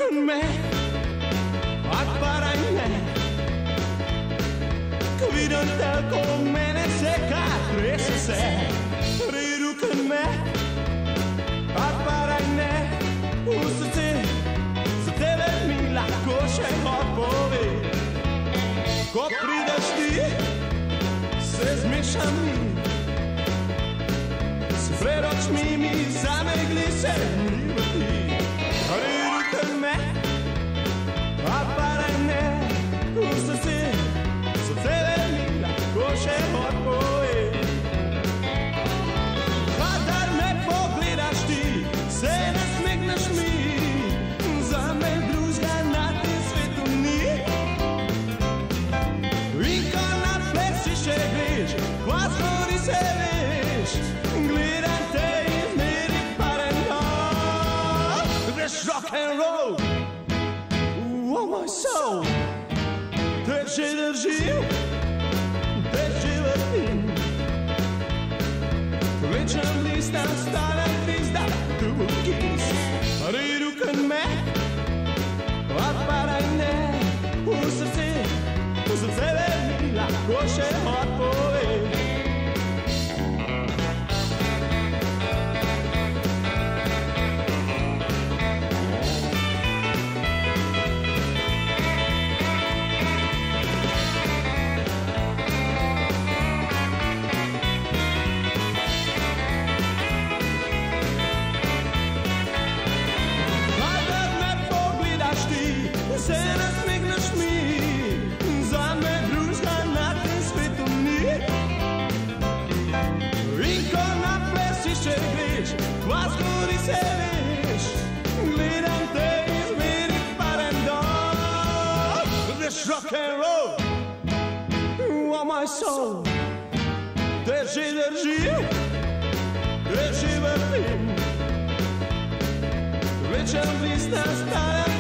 con me, atparaj me, ko vidim tako mene se kad trese se. Pridu con me, atparaj me, v srce, za tebe mi lahko še odpove. Ko prideš ti, se zmešam mi, se pred očmi mi zamegli se mi vrti. Pridu con me, atparaj me, v srce, za tebe mi lahko še odpove. Kadar me pogledaš ti, se nasmehneš mi, za me drugega na tem svetu ni. In ko na plesišče greš, ko zgodi se veš, gledam te in zmeri padem dol. Greš rock and roll, oh moj soul, te že držim, te že vrtim. Vlečem lista, stanem lista, tu bo kis. Pridu con me, atparaj me, v srce, za tebe mi lahko še odpove. Kadar me pogledaš ti, se nasmehneš mi, za me drugega na tem svetu ni. In ko na plesišče greš, ko zgodi se veš, gledam te in zmeri padem dol. Greš rock and roll, oh my soul, te že držim, te že vrtim. Vlečem lista, stanem